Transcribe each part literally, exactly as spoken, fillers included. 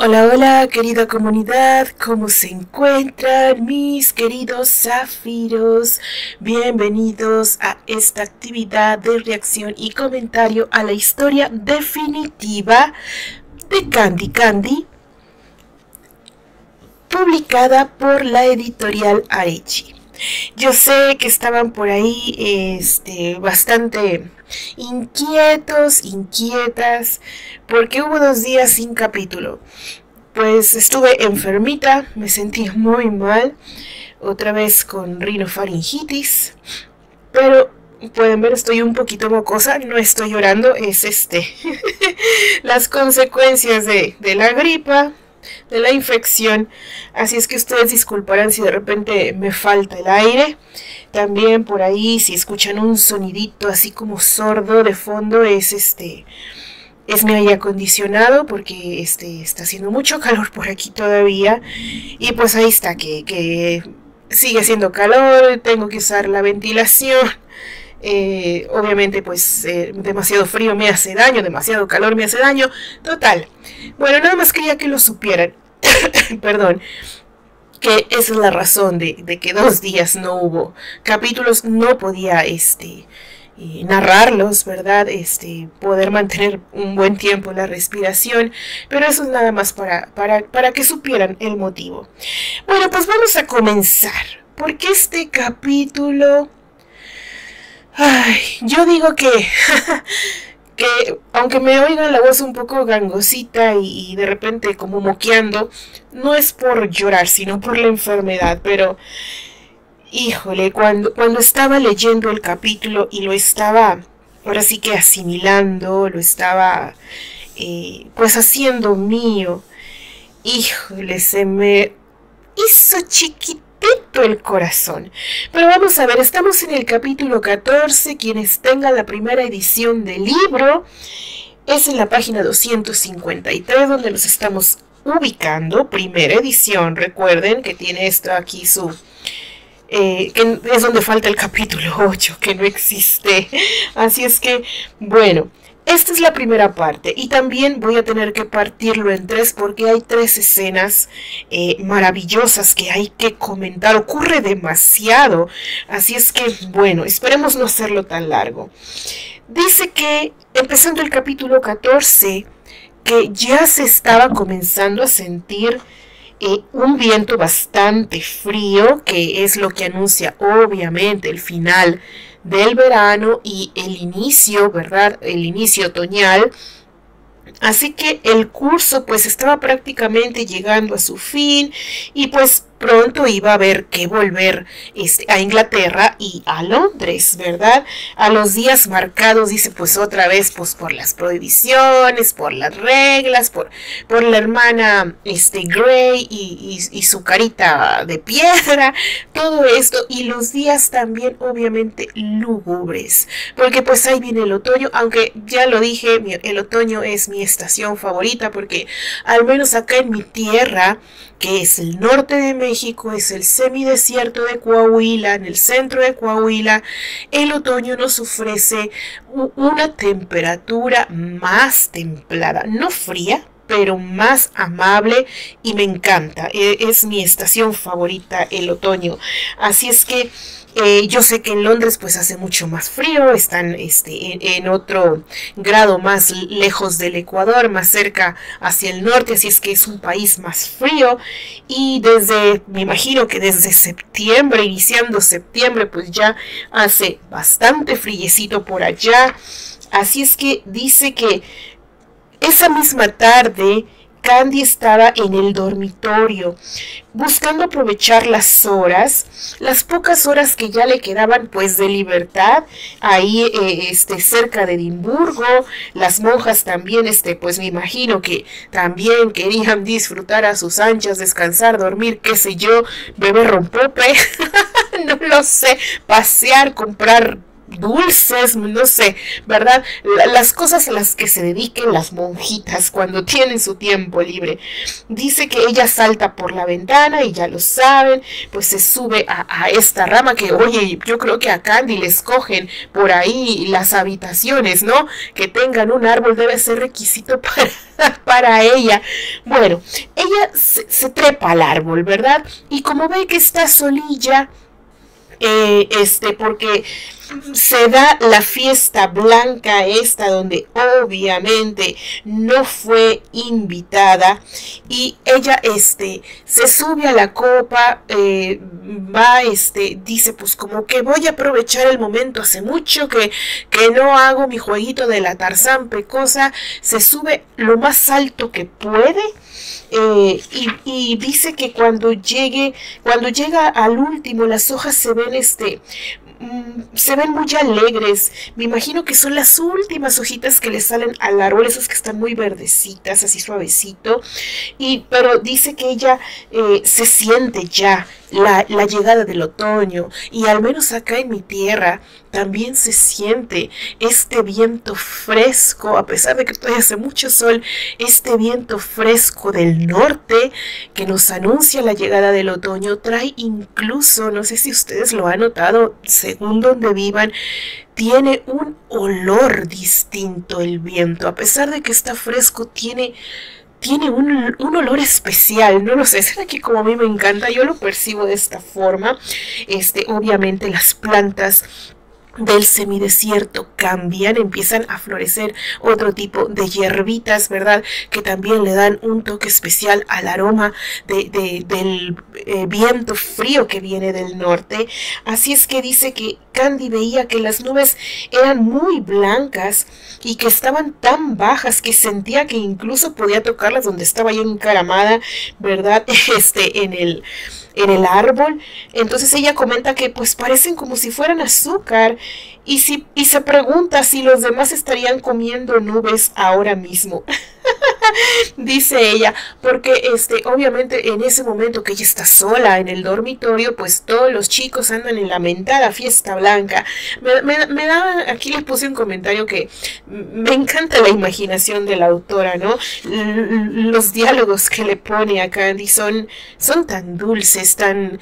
Hola, hola, querida comunidad, ¿cómo se encuentran mis queridos zafiros? Bienvenidos a esta actividad de reacción y comentario a la historia definitiva de Candy Candy, publicada por la editorial Arechi. Yo sé que estaban por ahí este, bastante inquietos, inquietas, porque hubo dos días sin capítulo. Pues estuve enfermita, me sentí muy mal, otra vez con rinofaringitis, pero pueden ver, estoy un poquito mocosa, no estoy llorando, es este las consecuencias de, de la gripa, de la infección. Así es que ustedes disculparán si de repente me falta el aire. También por ahí, si escuchan un sonidito así como sordo de fondo, es este es mi aire acondicionado, porque este está haciendo mucho calor por aquí todavía. Y pues ahí está, que, que sigue haciendo calor, tengo que usar la ventilación. Eh, obviamente pues eh, demasiado frío me hace daño, demasiado calor me hace daño. Total, bueno, nada más quería que lo supieran. Perdón, que esa es la razón de, de que dos días no hubo capítulos. No podía este eh, narrarlos, ¿verdad? Este, poder mantener un buen tiempo la respiración, pero eso es nada más para, para, para que supieran el motivo. Bueno, pues vamos a comenzar, porque este capítulo... Ay, yo digo que, que aunque me oigan la voz un poco gangosita y, y de repente como moqueando, no es por llorar, sino por la enfermedad. Pero, híjole, cuando, cuando estaba leyendo el capítulo y lo estaba, ahora sí que asimilando, lo estaba eh, pues haciendo mío, híjole, se me hizo chiquito el corazón. Pero vamos a ver, estamos en el capítulo catorce. Quienes tengan la primera edición del libro, es en la página doscientos cincuenta y tres donde nos estamos ubicando. Primera edición, recuerden que tiene esto aquí su... Eh, que es donde falta el capítulo ocho, que no existe. Así es que, bueno, esta es la primera parte, y también voy a tener que partirlo en tres porque hay tres escenas eh, maravillosas que hay que comentar. Ocurre demasiado, así es que, bueno, esperemos no hacerlo tan largo. Dice que, empezando el capítulo catorce, que ya se estaba comenzando a sentir eh, un viento bastante frío, que es lo que anuncia obviamente el final del verano y el inicio, ¿verdad? El inicio otoñal. Así que el curso pues estaba prácticamente llegando a su fin, y pues pronto iba a haber que volver este, a Inglaterra y a Londres, ¿verdad? A los días marcados, dice, pues otra vez, pues por las prohibiciones, por las reglas, por, por la hermana este, Grey y, y, y su carita de piedra, todo esto, y los días también obviamente lúgubres, porque pues ahí viene el otoño, aunque ya lo dije, el otoño es mi estación favorita, porque al menos acá en mi tierra, que es el norte de México, es el semidesierto de Coahuila, en el centro de Coahuila, el otoño nos ofrece una temperatura más templada, no fría, pero más amable, y me encanta. Es mi estación favorita el otoño. Así es que eh, yo sé que en Londres pues hace mucho más frío, están este, en, en otro grado más lejos del Ecuador, más cerca hacia el norte, así es que es un país más frío, y desde, me imagino que desde septiembre, iniciando septiembre, pues ya hace bastante friecito por allá. Así es que dice que esa misma tarde Candy estaba en el dormitorio, buscando aprovechar las horas, las pocas horas que ya le quedaban pues de libertad, ahí eh, este, cerca de Edimburgo. Las monjas también, este, pues me imagino que también querían disfrutar a sus anchas, descansar, dormir, qué sé yo, beber rompope, no lo sé, pasear, comprar dulces, no sé, ¿verdad? Las cosas a las que se dediquen las monjitas cuando tienen su tiempo libre. Dice que ella salta por la ventana y ya lo saben, pues se sube a, a esta rama que, oye, yo creo que a Candy le escogen por ahí las habitaciones, ¿no? Que tengan un árbol debe ser requisito para, para ella. Bueno, ella se, se trepa al árbol, ¿verdad? Y como ve que está solilla, Eh, este, porque se da la fiesta blanca esta donde obviamente no fue invitada y ella este se sube a la copa, eh, va este dice pues como que voy a aprovechar el momento, hace mucho que, que no hago mi jueguito de la Tarzán pecosa, se sube lo más alto que puede. Eh, y, y dice que cuando llegue, cuando llega al último, las hojas se ven este se ven muy alegres. Me imagino que son las últimas hojitas que le salen al árbol, esas que están muy verdecitas, así suavecito. Y, pero dice que ella eh, se siente ya la, la llegada del otoño. Y al menos acá en mi tierra también se siente este viento fresco, a pesar de que todavía hace mucho sol, este viento fresco del norte que nos anuncia la llegada del otoño. Trae incluso, no sé si ustedes lo han notado, según donde vivan, tiene un olor distinto el viento, a pesar de que está fresco, tiene... Tiene un, un olor especial, no lo sé, será que como a mí me encanta, yo lo percibo de esta forma. Este, obviamente las plantas del semidesierto cambian, empiezan a florecer otro tipo de hierbitas, ¿verdad? Que también le dan un toque especial al aroma de, de, del eh, viento frío que viene del norte. Así es que dice que Candy veía que las nubes eran muy blancas y que estaban tan bajas que sentía que incluso podía tocarlas donde estaba yo encaramada, ¿verdad? Este, en el... en el árbol. Entonces ella comenta que pues parecen como si fueran azúcar y, si, y se pregunta si los demás estarían comiendo nubes ahora mismo. Dice ella, porque este, obviamente en ese momento que ella está sola en el dormitorio, pues todos los chicos andan en la mentada fiesta blanca. Me, me, me da, aquí le puse un comentario que me encanta la imaginación de la autora, ¿no? L los diálogos que le pone a Candy son, son tan dulces, tan,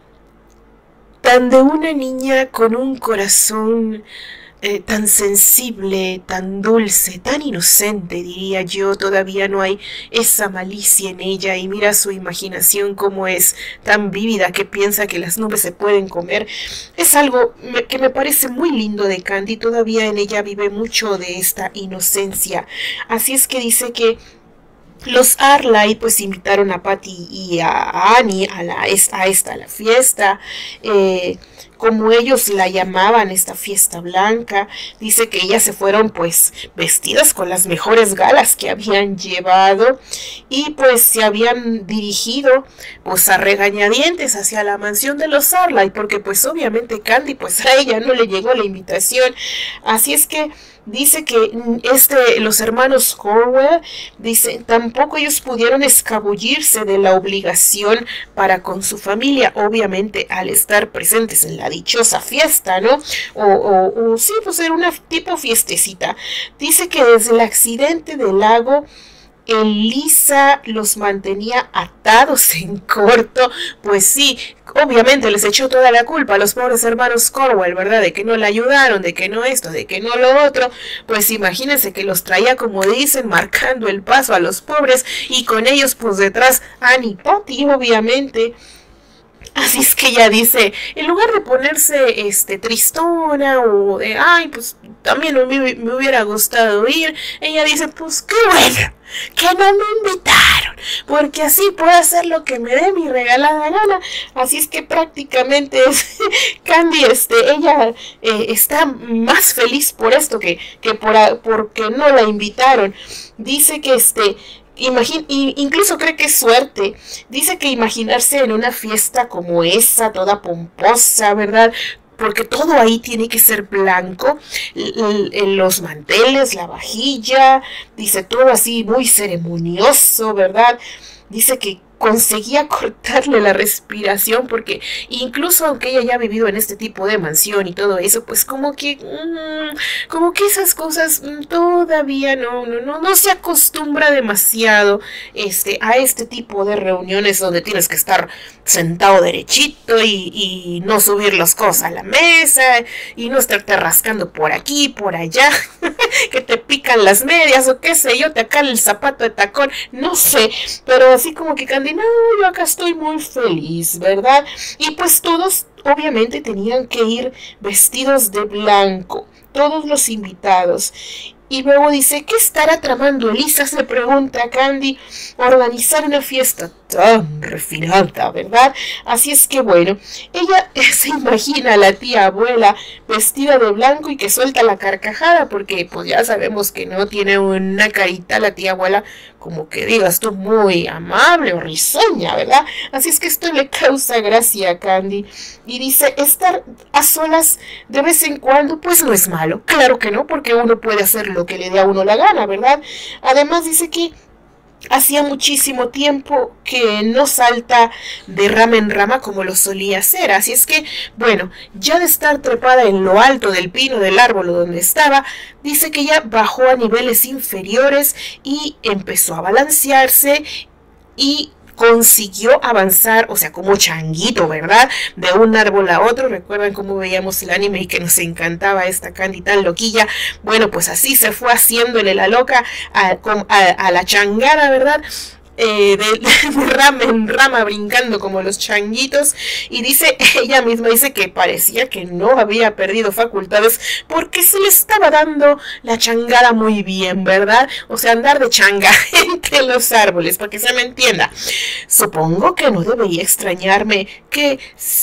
tan de una niña con un corazón Eh, tan sensible, tan dulce, tan inocente, diría yo. Todavía no hay esa malicia en ella y mira su imaginación como es tan vívida que piensa que las nubes se pueden comer. Es algo que me parece muy lindo de Candy, todavía en ella vive mucho de esta inocencia. Así es que dice que los Arley pues invitaron a Patty y a Annie a, la, a esta a la fiesta, eh, como ellos la llamaban, esta fiesta blanca. Dice que ellas se fueron pues vestidas con las mejores galas que habían llevado y pues se habían dirigido pues a regañadientes hacia la mansión de los Arley, porque pues obviamente Candy pues a ella no le llegó la invitación. Así es que dice que este, los hermanos Cornwell, dice, tampoco ellos pudieron escabullirse de la obligación para con su familia, obviamente al estar presentes en la dichosa fiesta, ¿no? O, o, o sí, pues era una tipo fiestecita. Dice que desde el accidente del lago, Elisa los mantenía atados en corto. Pues sí, obviamente les echó toda la culpa a los pobres hermanos Cornwell, ¿verdad? De que no la ayudaron, de que no esto, de que no lo otro. Pues imagínense que los traía, como dicen, marcando el paso a los pobres y con ellos pues detrás Annie y Patty, obviamente. Así es que ella dice, en lugar de ponerse este tristona o de, ay, pues también me, me hubiera gustado ir, ella dice, pues qué bueno que no me invitaron, porque así puedo hacer lo que me dé mi regalada gana. Así es que prácticamente es, Candy, este, ella eh, está más feliz por esto que, que por, porque no la invitaron. Dice que este... Imagin incluso cree que es suerte. Dice que imaginarse en una fiesta como esa, toda pomposa, ¿verdad? Porque todo ahí tiene que ser blanco, L los manteles, la vajilla, dice todo así muy ceremonioso, ¿verdad? Dice que conseguía cortarle la respiración, porque incluso aunque ella ya ha vivido en este tipo de mansión y todo eso, pues como que mmm, como que esas cosas mmm, todavía no, no, no, no se acostumbra demasiado este, a este tipo de reuniones donde tienes que estar sentado derechito y, y no subir las cosas a la mesa y no estarte rascando por aquí, por allá, que te pican las medias o qué sé yo, te acá el zapato de tacón, no sé, pero así como que Candy, no, yo acá estoy muy feliz, ¿verdad? Y pues todos obviamente tenían que ir vestidos de blanco, todos los invitados. Y luego dice, ¿qué estará tramando Elisa? Se pregunta Candy, organizar una fiesta tan refinada, ¿verdad? Así es que bueno, ella se imagina a la tía abuela vestida de blanco y que suelta la carcajada, porque pues ya sabemos que no tiene una carita la tía abuela como que digas tú muy amable o risueña, ¿verdad? Así es que esto le causa gracia a Candy y dice, estar a solas de vez en cuando pues no es malo, claro que no, porque uno puede hacer lo que le dé a uno la gana, ¿verdad? Además dice que hacía muchísimo tiempo que no salta de rama en rama como lo solía hacer, así es que, bueno, ya de estar trepada en lo alto del pino del árbol donde estaba, dice que ya bajó a niveles inferiores y empezó a balancearse y consiguió avanzar, o sea, como changuito, ¿verdad? De un árbol a otro. ¿Recuerdan cómo veíamos el anime y que nos encantaba esta Candy tan loquilla? Bueno, pues así se fue haciéndole la loca a, a, a la changada, ¿verdad? Eh, de, de rama en rama brincando como los changuitos, y dice ella misma, dice que parecía que no había perdido facultades porque se le estaba dando la changada muy bien, ¿verdad? O sea, andar de changa entre los árboles, para que se me entienda. Supongo que no debería extrañarme que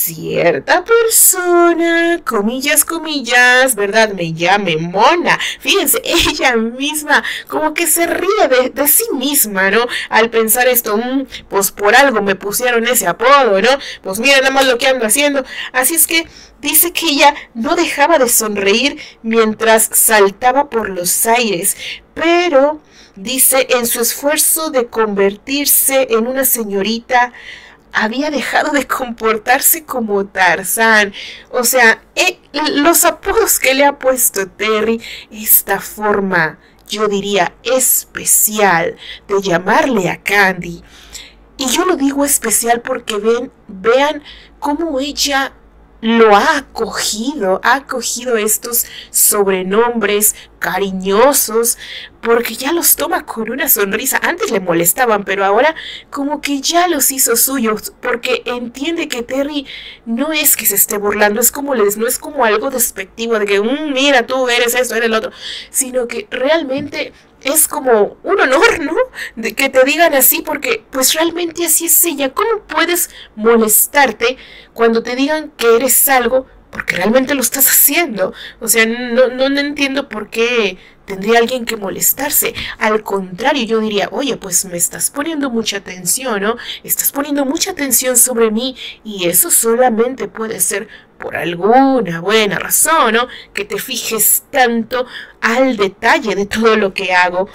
cierta persona, comillas, comillas, ¿verdad?, me llame Mona. Fíjense, ella misma como que se ríe de, de sí misma, ¿no? Al pensar esto, mmm, pues por algo me pusieron ese apodo, ¿no? Pues mira nada más lo que ando haciendo. Así es que dice que ella no dejaba de sonreír mientras saltaba por los aires, pero dice, en su esfuerzo de convertirse en una señorita, había dejado de comportarse como Tarzán. O sea, eh, los apodos que le ha puesto Terry, esta forma, yo diría, especial de llamarle a Candy. Y yo lo digo especial porque ven, vean cómo ella lo ha acogido, ha acogido estos sobrenombres cariñosos, porque ya los toma con una sonrisa. Antes le molestaban, pero ahora como que ya los hizo suyos, porque entiende que Terry no es que se esté burlando, es como les, no es como algo despectivo de que mmm, mira, tú eres esto, eres el otro, sino que realmente es como un honor, ¿no? De que te digan así, porque pues realmente así es ella. ¿Cómo puedes molestarte cuando te digan que eres algo? Porque realmente lo estás haciendo. O sea, no, no, no entiendo por qué tendría alguien que molestarse. Al contrario, yo diría, oye, pues me estás poniendo mucha atención, ¿no? Estás poniendo mucha atención sobre mí y eso solamente puede ser por alguna buena razón, ¿no? Que te fijes tanto al detalle de todo lo que hago.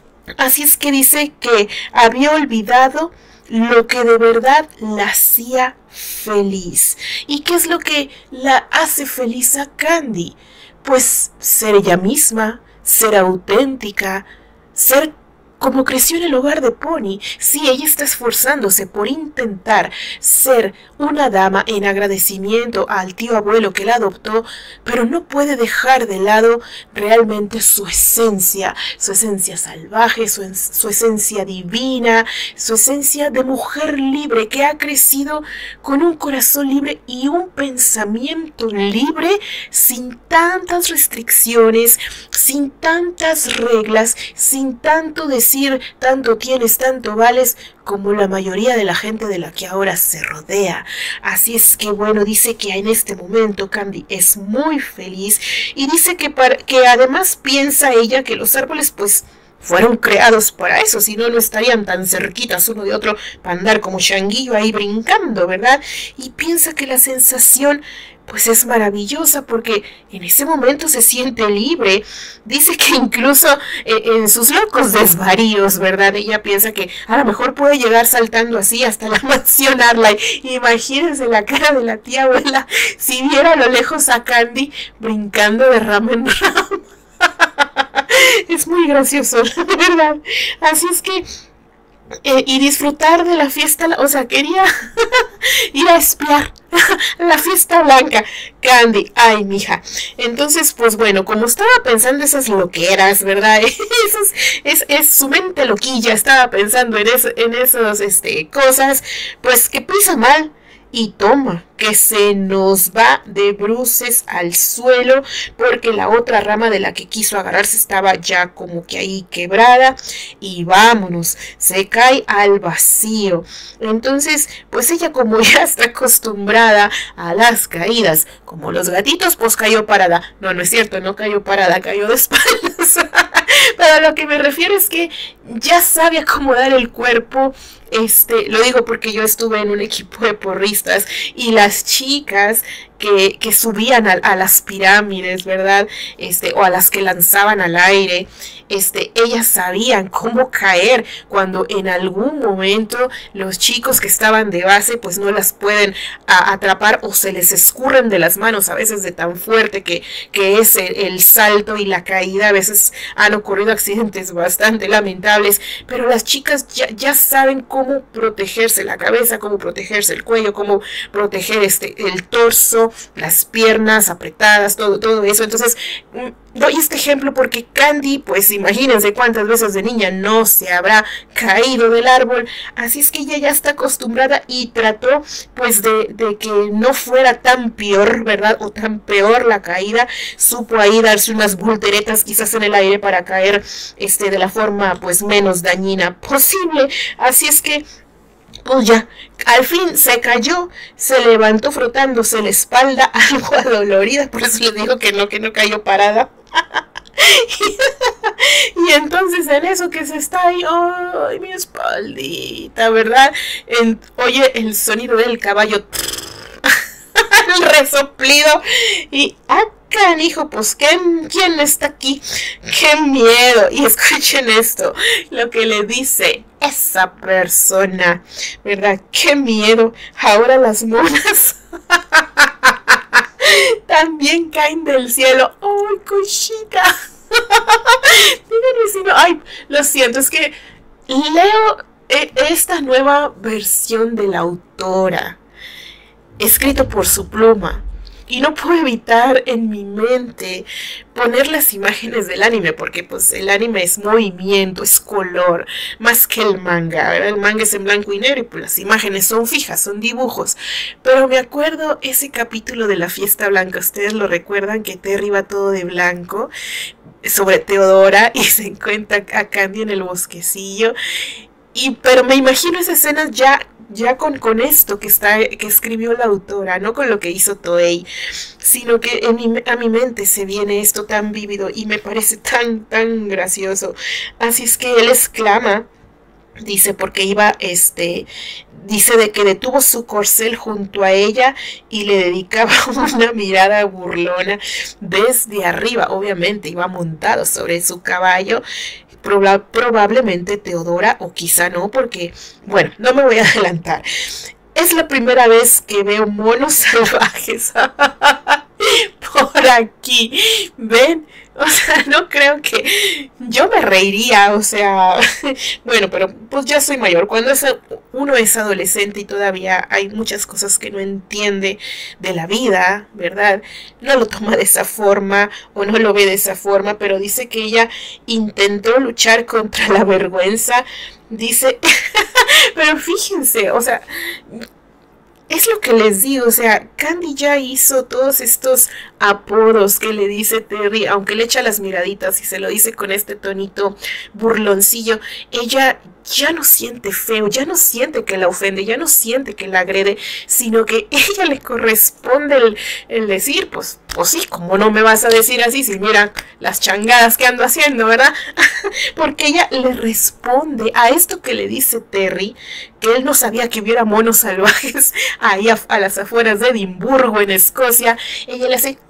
Así es que dice que había olvidado lo que de verdad la hacía feliz. ¿Y qué es lo que la hace feliz a Candy? Pues ser ella misma, ser auténtica, ser como creció en el hogar de Pony. Sí, ella está esforzándose por intentar ser una dama en agradecimiento al tío abuelo que la adoptó, pero no puede dejar de lado realmente su esencia, su esencia salvaje, su, su esencia divina, su esencia de mujer libre que ha crecido con un corazón libre y un pensamiento libre, sin tantas restricciones, sin tantas reglas, sin tanto deseo decir tanto tienes, tanto vales, como la mayoría de la gente de la que ahora se rodea. Así es que bueno, dice que en este momento Candy es muy feliz y dice que, para, que además piensa ella que los árboles pues fueron creados para eso, si no, no estarían tan cerquitas uno de otro para andar como changuillo ahí brincando, ¿verdad? Y piensa que la sensación pues es maravillosa porque en ese momento se siente libre. Dice que incluso eh, en sus locos desvaríos, ¿verdad? Ella piensa que a lo mejor puede llegar saltando así hasta la mansión Arlyle. Imagínense la cara de la tía abuela si viera a lo lejos a Candy brincando de rama en rama. Es muy gracioso, la verdad. Así es que Eh, y disfrutar de la fiesta, o sea, quería ir a espiar la fiesta blanca. Candy, ay, mija. Entonces, pues bueno, como estaba pensando esas loqueras, ¿verdad? Esos, es, es su mente loquilla, estaba pensando en, eso, en esas este, cosas, pues que pisa mal. Y toma, que se nos va de bruces al suelo porque la otra rama de la que quiso agarrarse estaba ya como que ahí quebrada y vámonos, se cae al vacío. Entonces, pues ella como ya está acostumbrada a las caídas, como los gatitos, pues cayó parada. No, no es cierto, no cayó parada, cayó de espaldas. Pero a lo que me refiero es que ya sabe acomodar el cuerpo. Este, lo digo porque yo estuve en un equipo de porristas y las chicas que, que subían a, a las pirámides, ¿verdad? Este, o a las que lanzaban al aire, este, ellas sabían cómo caer cuando en algún momento los chicos que estaban de base pues no las pueden a, atrapar o se les escurren de las manos a veces de tan fuerte que, que es el, el salto y la caída. A veces han ocurrido accidentes bastante lamentables, pero las chicas ya, ya saben cómo protegerse la cabeza, cómo protegerse el cuello, cómo proteger este, el torso, las piernas apretadas, todo, todo eso. Entonces, doy este ejemplo porque Candy, pues imagínense cuántas veces de niña no se habrá caído del árbol, así es que ella ya está acostumbrada y trató pues de, de que no fuera tan peor, ¿verdad? O tan peor la caída, supo ahí darse unas volteretas quizás en el aire para caer este, de la forma pues menos dañina posible, así es que pues ya, al fin se cayó, se levantó frotándose la espalda, algo adolorida, por eso le digo que no, que no cayó parada. Y entonces en eso que se está ahí, ay, mi espaldita, ¿verdad? En, oye el sonido del caballo, el resoplido, y ¡ah, canijo! Pues ¿quién, ¿quién está aquí? ¡Qué miedo! Y escuchen esto, lo que le dice esa persona, ¿verdad? ¡Qué miedo! Ahora las monas también caen del cielo. ¡Ay, cosita! Ay, lo siento, es que leo eh, esta nueva versión de la autora, escrito por su pluma, y no puedo evitar en mi mente poner las imágenes del anime, porque pues el anime es movimiento, es color, más que el manga, ¿verdad? El manga es en blanco y negro y pues las imágenes son fijas, son dibujos. Pero me acuerdo ese capítulo de la fiesta blanca, ustedes lo recuerdan, que Terry va todo de blanco sobre Teodora y se encuentra a Candy en el bosquecillo. Y, pero me imagino esa escena ya, ya con, con esto que, está, que escribió la autora, no con lo que hizo Toei, sino que en mi, a mi mente se viene esto tan vívido y me parece tan, tan gracioso. Así es que él exclama, dice, porque iba, este, dice de que detuvo su corcel junto a ella y le dedicaba una mirada burlona desde arriba. Obviamente iba montado sobre su caballo, Proba probablemente Teodora, o quizá no, porque, bueno, no me voy a adelantar. Es la primera vez que veo monos salvajes por aquí. ¿Ven? O sea, no creo que yo me reiría, o sea, bueno, pero pues ya soy mayor. Cuando es, uno es adolescente y todavía hay muchas cosas que no entiende de la vida, ¿verdad? No lo toma de esa forma o no lo ve de esa forma, pero dice que ella intentó luchar contra la vergüenza, dice, pero fíjense, o sea, es lo que les digo, o sea, Candy ya hizo todos estos apodos que le dice Terry, aunque le echa las miraditas y se lo dice con este tonito burloncillo, ella ya no siente feo, ya no siente que la ofende, ya no siente que la agrede, sino que ella le corresponde el, el decir, pues, pues sí, como no me vas a decir así, si mira las changadas que ando haciendo, ¿verdad? Porque ella le responde a esto que le dice Terry, que él no sabía que hubiera monos salvajes ahí a, a las afueras de Edimburgo, en Escocia. Ella le hace...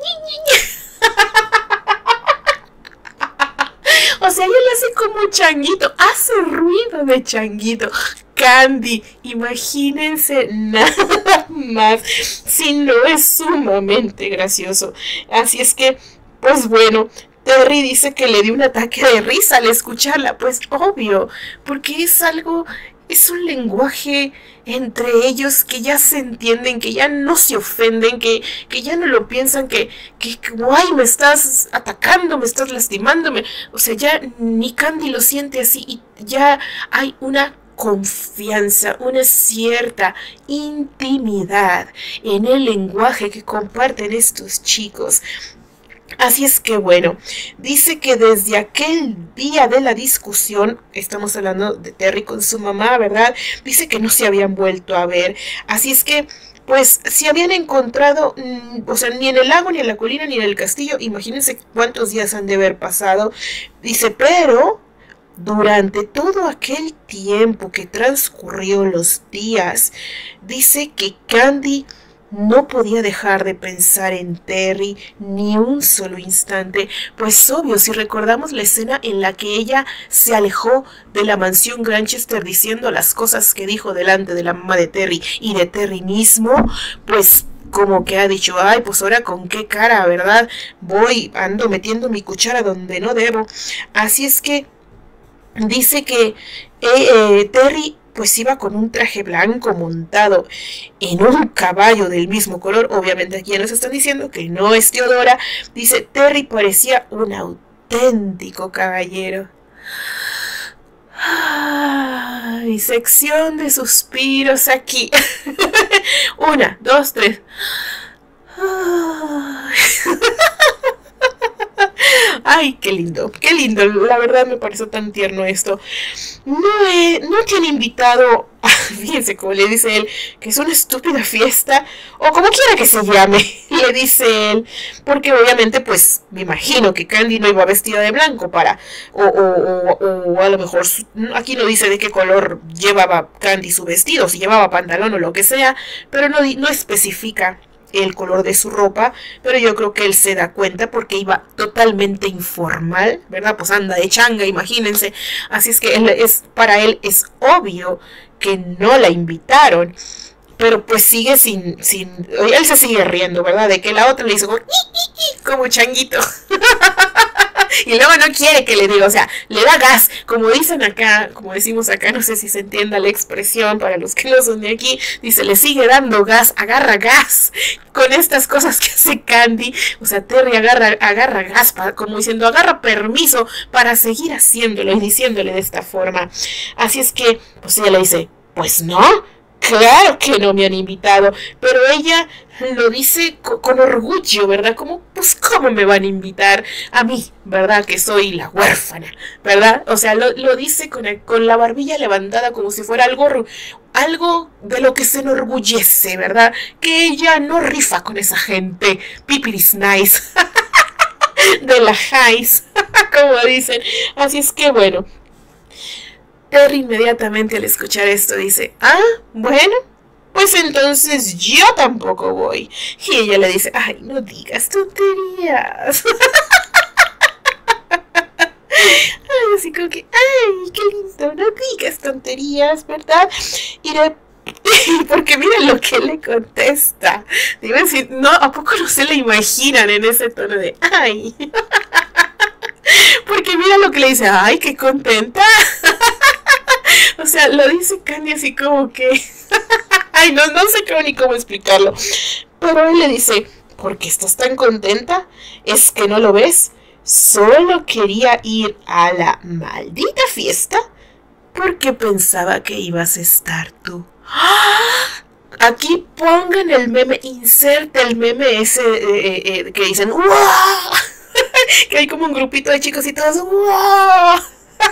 O sea, ella le hace como un changuito, hace ruido de changuito. Candy, imagínense nada más, si no es sumamente gracioso. Así es que, pues bueno, Terry dice que le dio un ataque de risa al escucharla, pues obvio, porque es algo, es un lenguaje entre ellos que ya se entienden, que ya no se ofenden, que, que ya no lo piensan, que, que, que, guay, me estás atacando, me estás lastimándome. O sea, ya ni Candy lo siente así y ya hay una confianza, una cierta intimidad en el lenguaje que comparten estos chicos. Así es que bueno, dice que desde aquel día de la discusión, estamos hablando de Terry con su mamá, ¿verdad? Dice que no se habían vuelto a ver. Así es que, pues, se habían encontrado, mmm, o sea, ni en el lago, ni en la colina, ni en el castillo. Imagínense cuántos días han de haber pasado. Dice, pero durante todo aquel tiempo que transcurrió los días, dice que Candy no podía dejar de pensar en Terry ni un solo instante, pues obvio, si recordamos la escena en la que ella se alejó de la mansión Granchester diciendo las cosas que dijo delante de la mamá de Terry y de Terry mismo, pues como que ha dicho, ay, pues ahora con qué cara, ¿verdad? Voy, ando metiendo mi cuchara donde no debo. Así es que dice que eh, eh, Terry pues iba con un traje blanco montado en un caballo del mismo color. Obviamente aquí ya nos están diciendo que no es Teodora. Dice, Terry parecía un auténtico caballero. Ay, sección de suspiros aquí. Una, dos, tres. Ay, qué lindo, qué lindo. La verdad me pareció tan tierno esto. No, he, no te han invitado, fíjense como le dice él, que es una estúpida fiesta, o como quiera que se llame, le dice él, porque obviamente pues me imagino que Candy no iba vestida de blanco para, o, o, o, o a lo mejor, aquí no dice de qué color llevaba Candy su vestido, si llevaba pantalón o lo que sea, pero no, no especifica el color de su ropa, pero yo creo que él se da cuenta porque iba totalmente informal, ¿verdad? Pues anda de changa, imagínense. Así es que él es, para él es obvio que no la invitaron, pero pues sigue sin, sin, él se sigue riendo, ¿verdad? De que la otra le hizo como, como changuito. Y luego no quiere que le diga, o sea, le da gas, como dicen acá, como decimos acá, no sé si se entienda la expresión para los que no son de aquí, dice, le sigue dando gas, agarra gas, con estas cosas que hace Candy, o sea, Terry agarra, agarra gas, para, como diciendo, agarra permiso para seguir haciéndolo y diciéndole de esta forma. Así es que, pues ella le dice, pues no, claro que no me han invitado, pero ella lo dice con, con orgullo, ¿verdad? Como, pues, ¿cómo me van a invitar a mí, ¿verdad? Que soy la huérfana, ¿verdad? O sea, lo, lo dice con, el, con la barbilla levantada como si fuera algo, algo de lo que se enorgullece, ¿verdad? Que ella no rifa con esa gente, pipiris nice, de la highs, como dicen. Así es que, bueno, Terry inmediatamente al escuchar esto dice, ah, bueno, pues entonces yo tampoco voy. Y ella le dice, ay, no digas tonterías. Ay, así como que, ay, qué lindo, no digas tonterías, ¿verdad? Y de porque miren lo que le contesta. Digo así, no, ¿a poco no se le imaginan en ese tono de, ay? Porque mira lo que le dice, ay, qué contenta. O sea, lo dice Candy así como que... Ay, no, no sé cómo ni cómo explicarlo. Pero él le dice, ¿por qué estás tan contenta? ¿Es que no lo ves? Solo quería ir a la maldita fiesta porque pensaba que ibas a estar tú. ¡Ah! Aquí pongan el meme, inserte el meme ese eh, eh, que dicen ¡wow! Que hay como un grupito de chicos y todos ¡wow!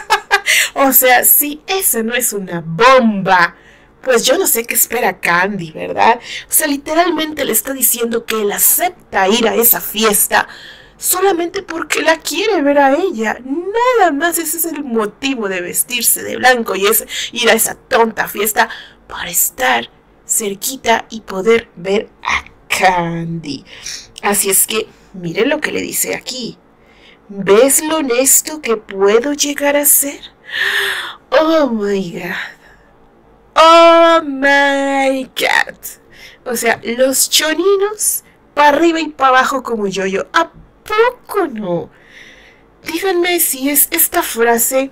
O sea, si esa no es una bomba, pues yo no sé qué espera Candy, ¿verdad? O sea, literalmente le está diciendo que él acepta ir a esa fiesta solamente porque la quiere ver a ella. Nada más, ese es el motivo de vestirse de blanco y es ir a esa tonta fiesta para estar cerquita y poder ver a Candy. Así es que, miren lo que le dice aquí. ¿Ves lo honesto que puedo llegar a ser? Oh my God. Oh my God. O sea, los choninos para arriba y para abajo como yo, yo. ¿A poco no? Díganme si es esta frase.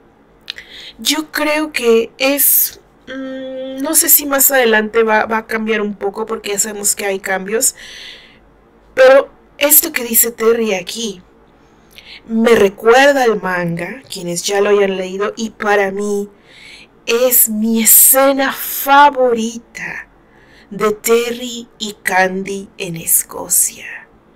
Yo creo que es... Mmm, no sé si más adelante va, va a cambiar un poco porque ya sabemos que hay cambios. Pero esto que dice Terry aquí me recuerda al manga, quienes ya lo hayan leído, y para mí es mi escena favorita de Terry y Candy en Escocia.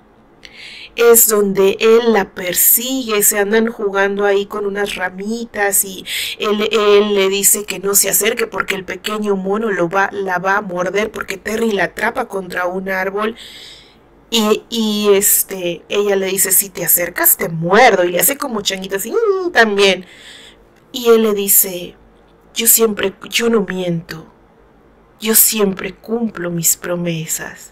Es donde él la persigue, se andan jugando ahí con unas ramitas y él, él le dice que no se acerque porque el pequeño mono lo va, la va a morder porque Terry la atrapa contra un árbol. Y, y este, ella le dice, si te acercas te muerdo, y le hace como changuito así, mmm, también. Y él le dice, yo siempre, yo no miento, yo siempre cumplo mis promesas.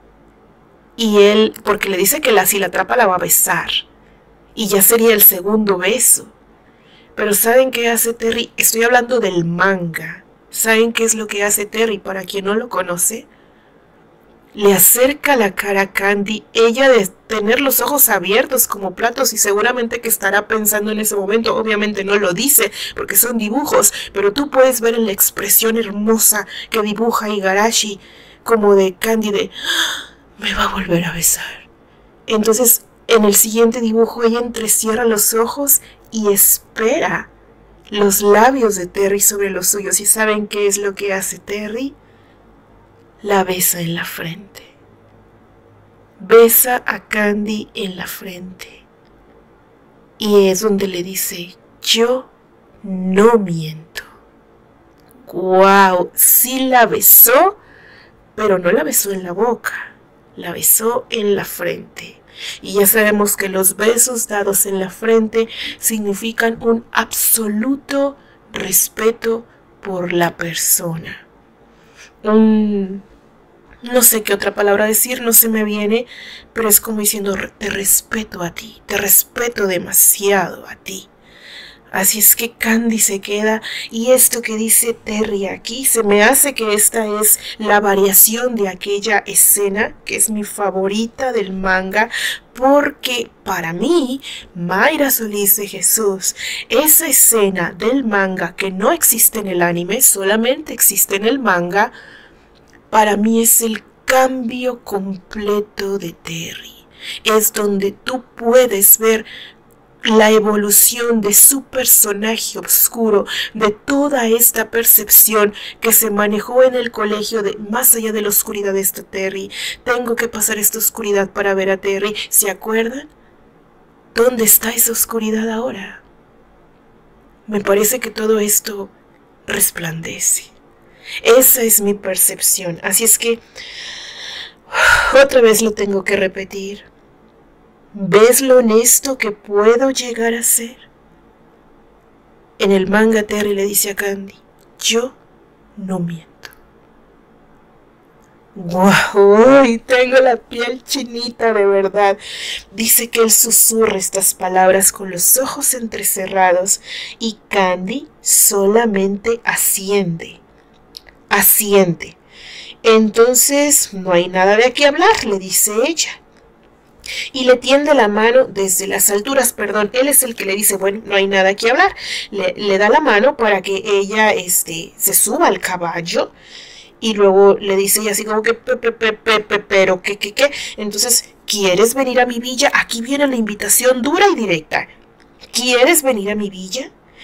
Y él, porque le dice que la, si la atrapa la va a besar, y ya sería el segundo beso. Pero ¿saben qué hace Terry? Estoy hablando del manga. ¿Saben qué es lo que hace Terry? Para quien no lo conoce, le acerca la cara a Candy, ella de tener los ojos abiertos como platos y seguramente que estará pensando en ese momento, obviamente no lo dice porque son dibujos, pero tú puedes ver en la expresión hermosa que dibuja Igarashi como de Candy de ¡ah! Me va a volver a besar. Entonces en el siguiente dibujo ella entrecierra los ojos y espera los labios de Terry sobre los suyos. ¿Y saben qué es lo que hace Terry? La besa en la frente. Besa a Candy en la frente. Y es donde le dice, yo no miento. ¡Guau! Sí la besó, pero no la besó en la boca. La besó en la frente. Y ya sabemos que los besos dados en la frente significan un absoluto respeto por la persona. Un... no sé qué otra palabra decir, no se me viene, pero es como diciendo, te respeto a ti, te respeto demasiado a ti. Así es que Candy se queda, y esto que dice Terry aquí, se me hace que esta es la variación de aquella escena, que es mi favorita del manga, porque para mí, Mayra Solís de Jesús, esa escena del manga que no existe en el anime, solamente existe en el manga, para mí es el cambio completo de Terry. Es donde tú puedes ver la evolución de su personaje oscuro, de toda esta percepción que se manejó en el colegio de más allá de la oscuridad de esta Terry. Tengo que pasar esta oscuridad para ver a Terry. ¿Se acuerdan? ¿Dónde está esa oscuridad ahora? Me parece que todo esto resplandece. Esa es mi percepción. Así es que otra vez lo tengo que repetir. ¿Ves lo honesto que puedo llegar a ser? En el manga Terry le dice a Candy, yo no miento. ¡Guau! ¡Uy! Tengo la piel chinita de verdad. Dice que él susurra estas palabras con los ojos entrecerrados y Candy solamente asiente. Asiente. Entonces no hay nada de qué hablar, le dice ella. Y le tiende la mano desde las alturas, perdón, él es el que le dice, bueno, no hay nada que hablar. Le, le da la mano para que ella este, se suba al caballo. Y luego le dice ella así como que, pe, pe, pe, pe, pe, pero, ¿qué, qué, qué? Entonces, ¿quieres venir a mi villa? Aquí viene la invitación dura y directa. ¿Quieres venir a mi villa?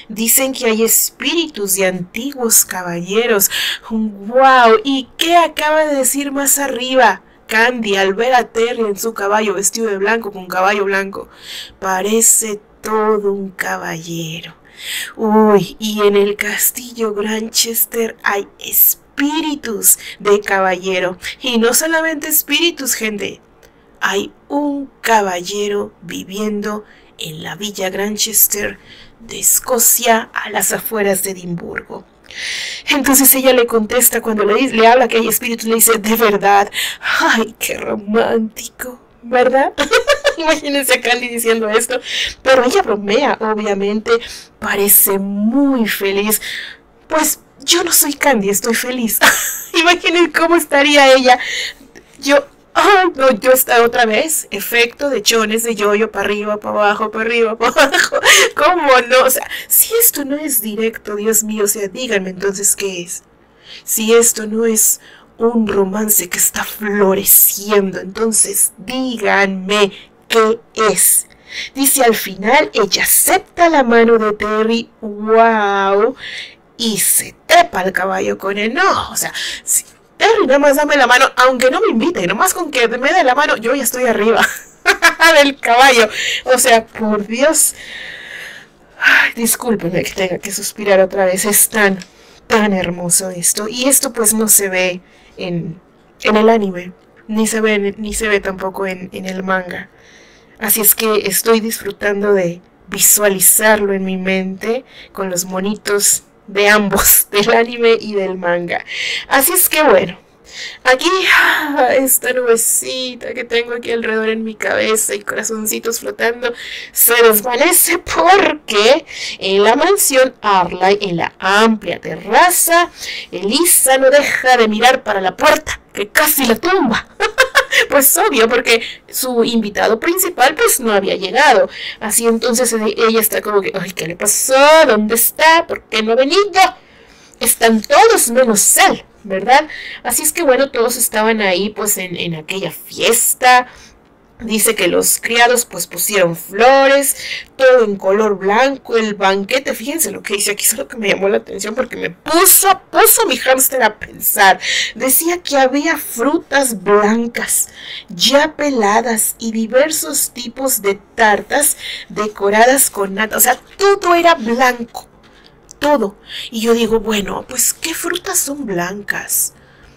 Dicen que hay espíritus de antiguos caballeros. ¡Wow! ¿Y qué acaba de decir más arriba Candy al ver a Terry en su caballo vestido de blanco con caballo blanco? Parece todo un caballero. Uy, y en el castillo Granchester hay espíritus de caballero. Y no solamente espíritus, gente. Hay un caballero viviendo en la villa Granchester de Escocia, a las afueras de Edimburgo. Entonces ella le contesta cuando le, le habla que hay espíritus, le dice, ¿de verdad? ¡Ay, qué romántico! ¿Verdad? Imagínense a Candy diciendo esto. Pero ella bromea, obviamente. Parece muy feliz. Pues yo no soy Candy, estoy feliz. Imaginen cómo estaría ella. Yo... ¡Ay, no! Yo estaba otra vez, efecto de chones de yoyo, para arriba, para abajo, para arriba, para abajo. ¿Cómo no? O sea, si esto no es directo, Dios mío, o sea, díganme entonces qué es. Si esto no es un romance que está floreciendo, entonces díganme qué es. Dice al final, ella acepta la mano de Terry, wow, y se trepa al caballo con él. No, o sea, si Terry, nada más dame la mano, aunque no me invite, nomás con que me dé la mano, yo ya estoy arriba del caballo. O sea, por Dios. Ay, discúlpenme que tenga que suspirar otra vez, es tan, tan hermoso esto. Y esto pues no se ve en, en el anime, ni se ve, ni se ve tampoco en, en el manga. Así es que estoy disfrutando de visualizarlo en mi mente con los monitos de ambos, del anime y del manga. Así es que bueno, aquí esta nubecita que tengo aquí alrededor en mi cabeza y corazoncitos flotando se desvanece porque en la mansión Arley, en la amplia terraza, Elisa no deja de mirar para la puerta que casi la tumba. Pues obvio, porque su invitado principal pues no había llegado. Así entonces ella está como que, ay, ¿qué le pasó? ¿Dónde está? ¿Por qué no ha venido? Están todos menos él, ¿verdad? Así es que bueno, todos estaban ahí pues en, en aquella fiesta. Dice que los criados pues pusieron flores, todo en color blanco, el banquete, fíjense lo que dice aquí, es lo que me llamó la atención porque me puso, puso mi hámster a pensar. Decía que había frutas blancas, ya peladas y diversos tipos de tartas decoradas con nata, o sea, todo era blanco, todo. Y yo digo, bueno, pues ¿qué frutas son blancas?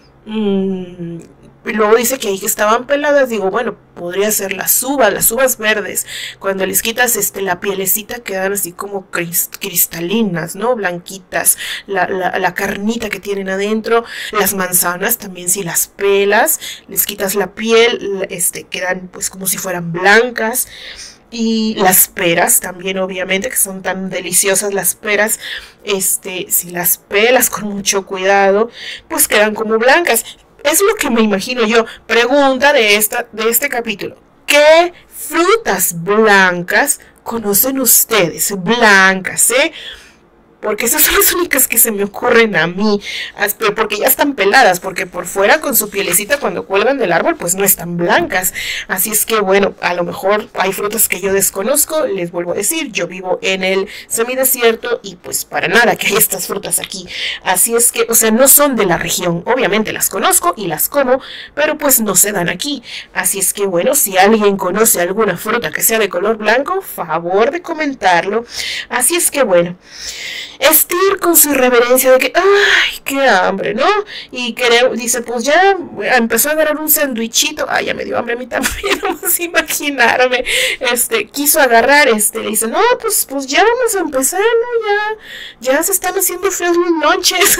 Mmm... Y luego dice que ahí que estaban peladas, digo, bueno, podría ser las uvas, las uvas verdes. Cuando les quitas este, la pielecita quedan así como cristalinas, ¿no? Blanquitas, la, la, la carnita que tienen adentro. Las manzanas también si las pelas, les quitas la piel, este, quedan pues como si fueran blancas. Y las peras también, obviamente, que son tan deliciosas las peras, este, si las pelas con mucho cuidado, pues quedan como blancas. Es lo que me imagino yo. Pregunta de, esta, de este capítulo. ¿Qué frutas blancas conocen ustedes? Blancas, ¿eh? Porque esas son las únicas que se me ocurren a mí. Porque ya están peladas. Porque por fuera con su pielecita cuando cuelgan del árbol pues no están blancas. Así es que bueno, a lo mejor hay frutas que yo desconozco. Les vuelvo a decir, yo vivo en el semidesierto y pues para nada que hay estas frutas aquí. Así es que, o sea, no son de la región. Obviamente las conozco y las como, pero pues no se dan aquí. Así es que bueno, si alguien conoce alguna fruta que sea de color blanco, favor de comentarlo. Así es que bueno, Esther con su irreverencia de que, ay, qué hambre, ¿no? Y querer, dice, pues ya empezó a agarrar un sándwichito. Ay, ya me dio hambre a mí también, no más imaginarme. Este, quiso agarrar, este, le dice, no, pues, pues ya vamos a empezar, ¿no? Ya, ya se están haciendo feas mis noches.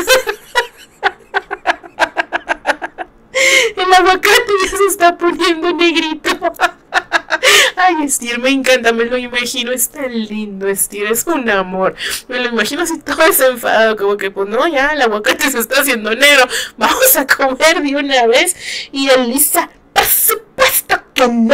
El aguacate ya se está poniendo negrito. Ay, Esther, me encanta, me lo imagino, es tan lindo, Esther, es un amor. Me lo imagino así todo desenfadado, como que, pues no, ya, el aguacate se está haciendo negro, vamos a comer de una vez. Y Elisa, por supuesto que no.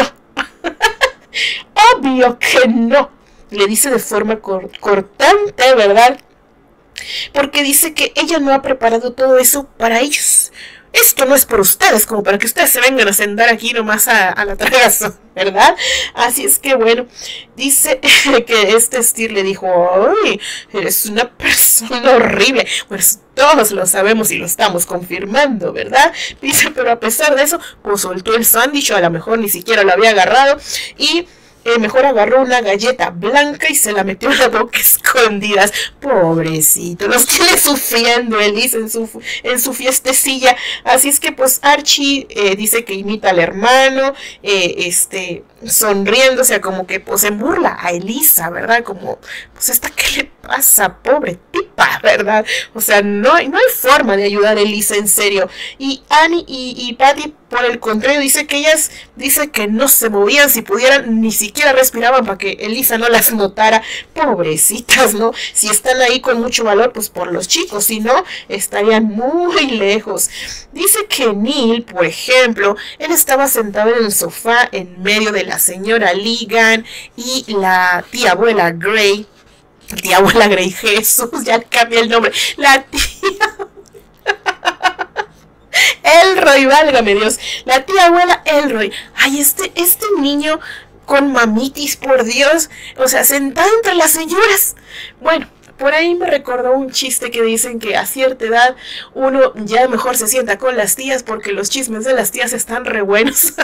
Obvio que no. Le dice de forma cor cortante, ¿verdad? Porque dice que ella no ha preparado todo eso para ellos. esto no es por ustedes, como para que ustedes se vengan a sentar aquí nomás a, a la tragazo, ¿verdad? Así es que bueno, dice que este Styr le dijo, ¡ay! Eres una persona horrible. Pues todos lo sabemos y lo estamos confirmando, ¿verdad? Dice, pero a pesar de eso, pues soltó el sándwich, o a lo mejor ni siquiera lo había agarrado, y Eh, mejor agarró una galleta blanca y se la metió en la boca escondidas. Pobrecito, los tiene sufriendo Elise en su, en su fiestecilla. Así es que pues Archie eh, dice que imita al hermano, eh, este, sonriendo, o sea, como que pues en burla a Elisa, ¿verdad? Como, pues esta, ¿qué le pasa? Pobre tipa, ¿verdad? O sea, no hay, no hay forma de ayudar a Elisa, en serio. Y Annie y, y Patty, por el contrario, dice que ellas, dice que no se movían, si pudieran, ni siquiera respiraban para que Elisa no las notara. Pobrecitas, ¿no? Si están ahí con mucho valor, pues por los chicos, si no, estarían muy lejos. Dice que Neil, por ejemplo, él estaba sentado en el sofá en medio de la señora Ligan y la tía abuela Grey. Tía abuela Grey, Jesús, ya cambié el nombre. La tía... Elroy, válgame Dios, la tía abuela Elroy. Ay, este, este niño con mamitis, por Dios, o sea, sentado entre las señoras. Bueno, por ahí me recordó un chiste que dicen que a cierta edad uno ya mejor se sienta con las tías porque los chismes de las tías están re buenos.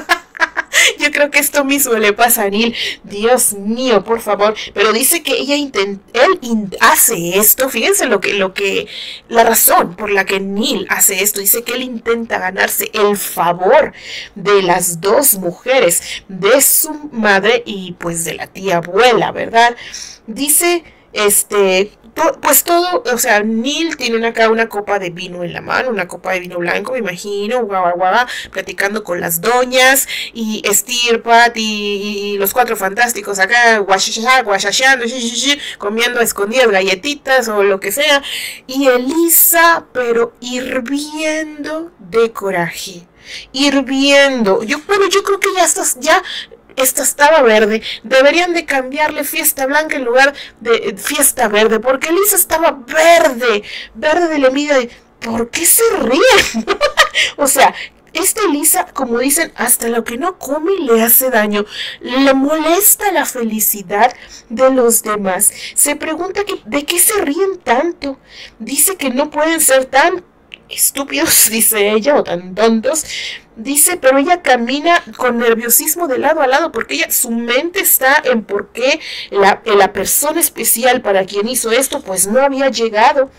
Yo creo que esto mismo le pasa a Neil. Dios mío, por favor. Pero dice que ella intenta, él in, hace esto. Fíjense lo que, lo que, la razón por la que Neil hace esto. Dice que él intenta ganarse el favor de las dos mujeres, de su madre y pues de la tía abuela, ¿verdad? Dice, este... pues todo, o sea, Neil tiene una, acá una copa de vino en la mano, una copa de vino blanco, me imagino, guau, guau, platicando con las doñas, y Styr, Pat y, y los cuatro fantásticos acá, guachachando, comiendo a escondidas galletitas o lo que sea, y Elisa, pero hirviendo de coraje, hirviendo. Yo, bueno, yo creo que ya estás, ya... Esta estaba verde, deberían de cambiarle fiesta blanca en lugar de fiesta verde, porque Elisa estaba verde, verde de la envidia. ¿Por qué se ríen? O sea, esta Elisa, como dicen, hasta lo que no come le hace daño, le molesta la felicidad de los demás. Se pregunta que, de qué se ríen tanto, dice que no pueden ser tan estúpidos, dice ella, o tan tontos. Dice, pero ella camina con nerviosismo de lado a lado, porque ella, su mente está en por qué la, la persona especial para quien hizo esto, pues no había llegado.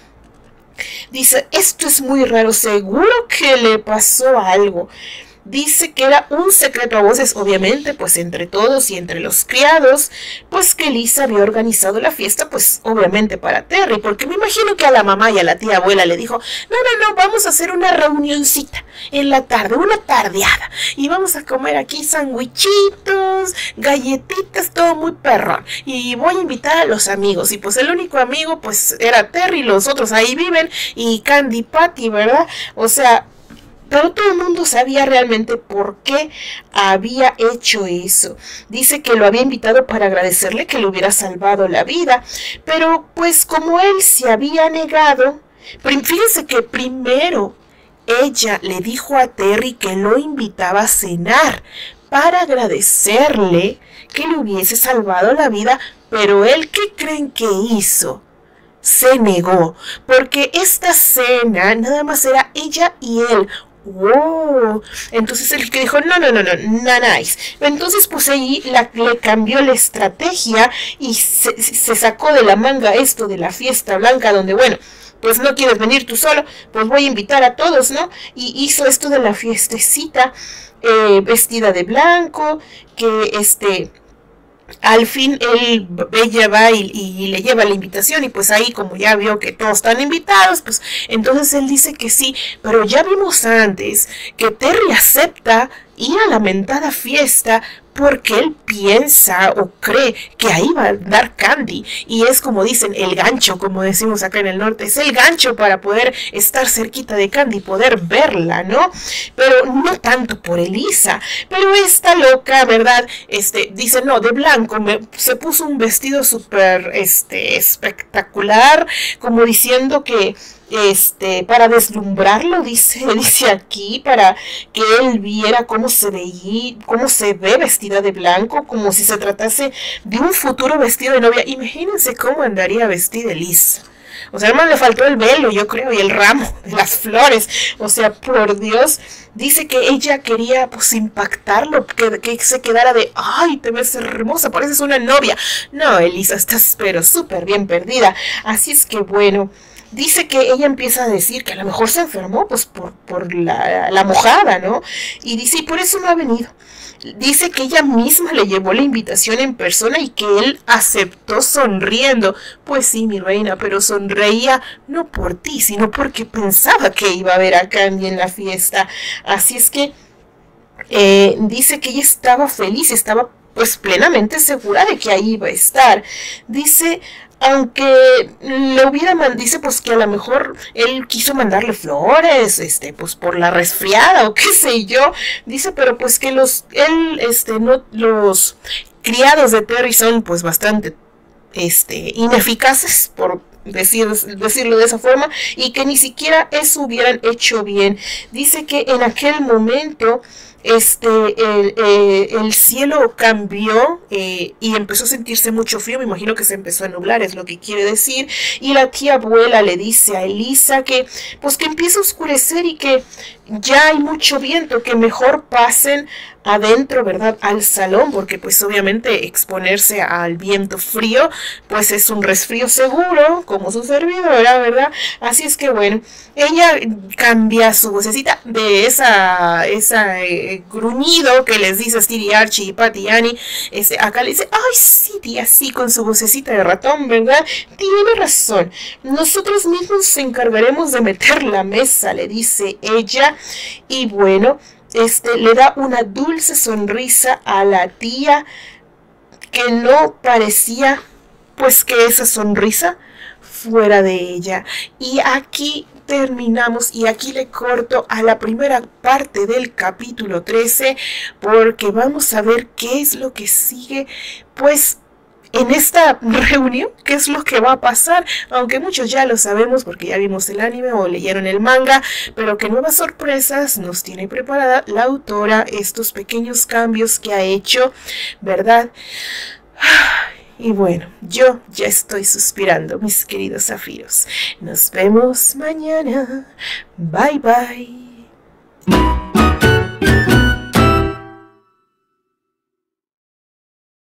Dice, esto es muy raro, seguro que le pasó algo. Dice que era un secreto a voces, obviamente, pues entre todos y entre los criados, pues que Elisa había organizado la fiesta, pues obviamente para Terry, porque me imagino que a la mamá y a la tía abuela le dijo, no, no, no, vamos a hacer una reunioncita en la tarde, una tardeada, y vamos a comer aquí sandwichitos, galletitas, todo muy perrón, y voy a invitar a los amigos, y pues el único amigo, pues era Terry, los otros ahí viven, y Candy Patty, ¿verdad? O sea... Pero todo el mundo sabía realmente por qué había hecho eso. Dice que lo había invitado para agradecerle que le hubiera salvado la vida. Pero pues como él se había negado, fíjense que primero ella le dijo a Terry que lo invitaba a cenar para agradecerle que le hubiese salvado la vida. Pero él, ¿qué creen que hizo? Se negó, porque esta cena nada más era ella y él. ¡Wow! Entonces el que dijo, no, no, no, no, no, nice. Entonces pues ahí la, le cambió la estrategia y se, se sacó de la manga esto de la fiesta blanca, donde bueno, pues no quieres venir tú solo, pues voy a invitar a todos, ¿no? Y hizo esto de la fiestecita, eh, vestida de blanco, que este... Al fin él, ella va y, y le lleva la invitación y pues ahí como ya vio que todos están invitados, pues entonces él dice que sí, pero ya vimos antes que Terry acepta ir a la mentada fiesta porque él piensa o cree que ahí va a dar Candy y es como dicen el gancho, como decimos acá en el norte, es el gancho para poder estar cerquita de Candy y poder verla, ¿no? Pero no tanto por Elisa, pero esta loca, ¿verdad? Este, dice, no, de blanco, me, se puso un vestido súper este, espectacular, como diciendo que este, para deslumbrarlo, dice, dice aquí, para que él viera cómo se veía, cómo se ve vestida de blanco, como si se tratase de un futuro vestido de novia. Imagínense cómo andaría vestida Elisa. O sea, además le faltó el velo, yo creo, y el ramo de las flores. O sea, por Dios, dice que ella quería, pues, impactarlo, que, que se quedara de, ay, te ves hermosa, pareces una novia. No, Elisa, estás pero súper bien perdida. Así es que, bueno, dice que ella empieza a decir que a lo mejor se enfermó, pues, por, por la, la mojada, ¿no? Y dice, y por eso no ha venido. Dice que ella misma le llevó la invitación en persona y que él aceptó sonriendo. Pues sí, mi reina, pero sonreía no por ti, sino porque pensaba que iba a ver a Candy en la fiesta. Así es que eh, dice que ella estaba feliz, estaba pues plenamente segura de que ahí iba a estar. Dice, aunque le hubiera mandado, dice pues que a lo mejor él quiso mandarle flores, este, pues por la resfriada o qué sé yo, dice, pero pues que los, él, este, no, los criados de Terry son pues bastante, este, ineficaces, por decir, decirlo de esa forma, y que ni siquiera eso hubieran hecho bien. Dice que en aquel momento este el, eh, el cielo cambió eh, y empezó a sentirse mucho frío. Me imagino que se empezó a nublar, es lo que quiere decir. Y la tía abuela le dice a Elisa que pues que empieza a oscurecer y que ya hay mucho viento, que mejor pasen adentro, ¿verdad?, al salón, porque pues obviamente exponerse al viento frío pues es un resfrío seguro, como su servidora, ¿verdad? Así es que bueno, ella cambia su vocecita de esa, esa eh, gruñido que les dice Stevie, Archie y Patty y Annie, este, acá le dice, ay sí, tía, sí, con su vocecita de ratón, ¿verdad? Tiene razón, nosotros mismos nos encargaremos de meter la mesa, le dice ella. Y bueno, este, le da una dulce sonrisa a la tía, que no parecía pues que esa sonrisa fuera de ella. Y aquí terminamos, y aquí le corto a la primera parte del capítulo trece, porque vamos a ver qué es lo que sigue pues en esta reunión, qué es lo que va a pasar, aunque muchos ya lo sabemos porque ya vimos el anime o leyeron el manga, pero qué nuevas sorpresas nos tiene preparada la autora, estos pequeños cambios que ha hecho, ¿verdad? Y bueno, yo ya estoy suspirando, mis queridos zafiros. Nos vemos mañana. Bye bye.